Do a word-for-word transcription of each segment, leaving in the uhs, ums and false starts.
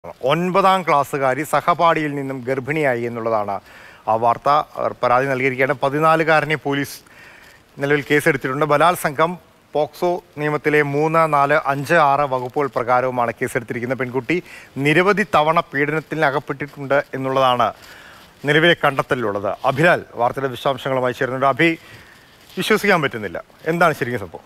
ഒൻപതാം ക്ലാസ്സുകാരി സഹപാഠിയിൽ നിന്നും ഗർഭിണിയായി എന്നുള്ളതാണ് ആ വാർത്ത. പരാതി നൽകിയിരിക്കുകയാണ്. പതിനാലുകാരനെ പോലീസ് നിലവിൽ കേസെടുത്തിട്ടുണ്ട്. ബലാത്സംഗം പോക്സോ നിയമത്തിലെ മൂന്ന് നാല് അഞ്ച് ആറ് വകുപ്പുകൾ പ്രകാരവുമാണ് കേസെടുത്തിരിക്കുന്നത്. പെൺകുട്ടി നിരവധി തവണ പീഡനത്തിന് അകപ്പെട്ടിട്ടുണ്ട് എന്നുള്ളതാണ് നിലവിലെ കണ്ടെത്തലിലുള്ളത്. അഭിലാൽ വാർത്തയുടെ വിശദാംശങ്ങളുമായി ചേരുന്നുണ്ട്. അഭി, വിശ്വസിക്കാൻ പറ്റുന്നില്ല, എന്താണ് ശരിക്കും സംഭവം?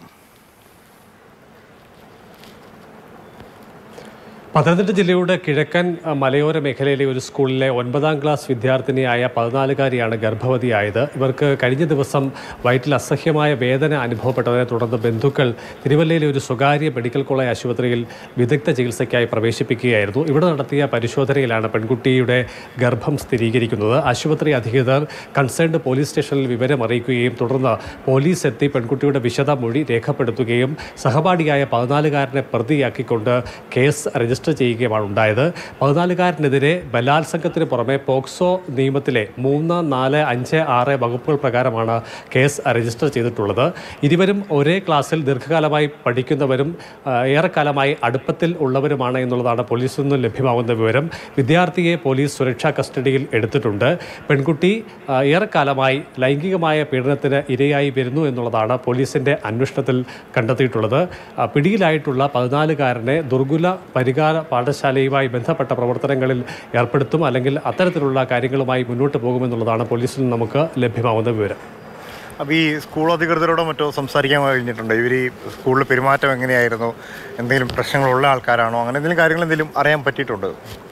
പത്തനംതിട്ട ജില്ലയുടെ കിഴക്കൻ മലയോര മേഖലയിലെ ഒരു സ്കൂളിലെ ഒൻപതാം ക്ലാസ് വിദ്യാർത്ഥിനിയായ പതിനാലുകാരിയാണ് ഗർഭവതിയായത്. ഇവർക്ക് കഴിഞ്ഞ ദിവസം വയറ്റിൽ അസഹ്യമായ വേദന അനുഭവപ്പെട്ടതിനെ തുടർന്ന് ബന്ധുക്കൾ തിരുവല്ലയിലെ ഒരു സ്വകാര്യ മെഡിക്കൽ കോളേജ് ആശുപത്രിയിൽ വിദഗ്ധ ചികിത്സയ്ക്കായി പ്രവേശിപ്പിക്കുകയായിരുന്നു. ഇവിടെ നടത്തിയ പരിശോധനയിലാണ് പെൺകുട്ടിയുടെ ഗർഭം സ്ഥിരീകരിക്കുന്നത്. ആശുപത്രി അധികൃതർ കൺസേൺഡ് പോലീസ് സ്റ്റേഷനിൽ വിവരം അറിയിക്കുകയും തുടർന്ന് പോലീസ് എത്തി പെൺകുട്ടിയുടെ വിശദ മൊഴി രേഖപ്പെടുത്തുകയും സഹപാഠിയായ പതിനാലുകാരനെ പ്രതിയാക്കിക്കൊണ്ട് കേസ് രജിസ്റ്റർ ചെയ്യുകയുമാണ് ഉണ്ടായത്. പതിനാലുകാരനെതിരെ ബലാത്സംഗത്തിന് പുറമെ പോക്സോ നിയമത്തിലെ മൂന്ന് നാല് അഞ്ച് ആറ് വകുപ്പുകൾ പ്രകാരമാണ് കേസ് രജിസ്റ്റർ ചെയ്തിട്ടുള്ളത്. ഇരുവരും ഒരേ ക്ലാസ്സിൽ ദീർഘകാലമായി പഠിക്കുന്നവരും ഏറെക്കാലമായി അടുപ്പത്തിൽ ഉള്ളവരുമാണ് എന്നുള്ളതാണ് പോലീസിൽ നിന്നും ലഭ്യമാകുന്ന വിവരം. വിദ്യാർത്ഥിയെ പോലീസ് സുരക്ഷാ കസ്റ്റഡിയിൽ എടുത്തിട്ടുണ്ട്. പെൺകുട്ടി ഏറെക്കാലമായി ലൈംഗികമായ പീഡനത്തിന് ഇരയായി വരുന്നു എന്നുള്ളതാണ് പോലീസിൻ്റെ അന്വേഷണത്തിൽ കണ്ടെത്തിയിട്ടുള്ളത്. പിടിയിലായിട്ടുള്ള പതിനാലുകാരനെ ദുർഗുല പരിഹാര പാഠശാലയുമായി ബന്ധപ്പെട്ട പ്രവർത്തനങ്ങളിൽ ഏർപ്പെടുത്തും, അല്ലെങ്കിൽ അത്തരത്തിലുള്ള കാര്യങ്ങളുമായി മുന്നോട്ട് പോകുമെന്നുള്ളതാണ് പോലീസിൽ നിന്ന് നമുക്ക് ലഭ്യമാകുന്ന വിവരം. അപ്പോൾ ഈ സ്കൂൾ അധികൃതരോടോ മറ്റോ സംസാരിക്കാൻ കഴിഞ്ഞിട്ടുണ്ട്? ഇവർ ഈ സ്കൂളിൽ പെരുമാറ്റം എങ്ങനെയായിരുന്നു, എന്തെങ്കിലും പ്രശ്നങ്ങളുള്ള ആൾക്കാരാണോ, അങ്ങനെ എന്തെങ്കിലും കാര്യങ്ങൾ എന്തെങ്കിലും അറിയാൻ പറ്റിയിട്ടുണ്ട്?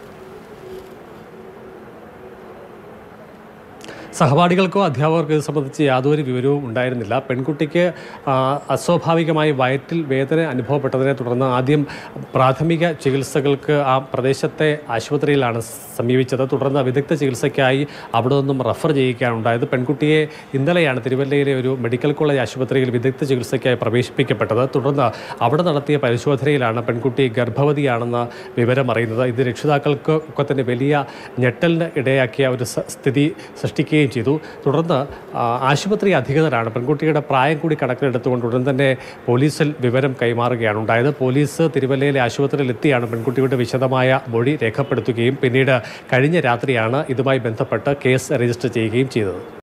സഹപാഠികൾക്കോ അധ്യാപകർക്കോ ഇത് സംബന്ധിച്ച് യാതൊരു വിവരവും ഉണ്ടായിരുന്നില്ല. പെൺകുട്ടിക്ക് അസ്വാഭാവികമായി വയറ്റിൽ വേദന അനുഭവപ്പെട്ടതിനെ തുടർന്ന് ആദ്യം പ്രാഥമിക ചികിത്സകൾക്ക് ആ പ്രദേശത്തെ ആശുപത്രിയിലാണ് സമീപിച്ചത്. തുടർന്ന് വിദഗ്ധ ചികിത്സയ്ക്കായി അവിടെ നിന്നും റഫർ ചെയ്യുകയാണ് ഉണ്ടായത്. പെൺകുട്ടിയെ ഇന്നലെയാണ് തിരുവല്ലയിലെ ഒരു മെഡിക്കൽ കോളേജ് ആശുപത്രിയിൽ വിദഗ്ധ ചികിത്സയ്ക്കായി പ്രവേശിപ്പിക്കപ്പെട്ടത്. തുടർന്ന് അവിടെ നടത്തിയ പരിശോധനയിലാണ് പെൺകുട്ടി ഗർഭവതിയാണെന്ന വിവരം അറിയുന്നത്. ഇത് രക്ഷിതാക്കൾക്ക് ഒക്കെ തന്നെ വലിയ ഞെട്ടലിന് ഇടയാക്കിയ ഒരു സ്ഥിതി സൃഷ്ടിക്കുകയും ചെയ്തു. തുടർന്ന് ആശുപത്രി അധികൃതരാണ് പെൺകുട്ടിയുടെ പ്രായം കൂടി കണക്കിലെടുത്തുകൊണ്ട് ഉടൻ തന്നെ പോലീസിൽ വിവരം കൈമാറുകയാണ് ഉണ്ടായത്. പോലീസ് തിരുവല്ലയിലെ ആശുപത്രിയിൽ എത്തിയാണ് പെൺകുട്ടിയുടെ വിശദമായ മൊഴി രേഖപ്പെടുത്തുകയും പിന്നീട് കഴിഞ്ഞ രാത്രിയാണ് ഇതുമായി ബന്ധപ്പെട്ട് കേസ് രജിസ്റ്റർ ചെയ്യുകയും ചെയ്തത്.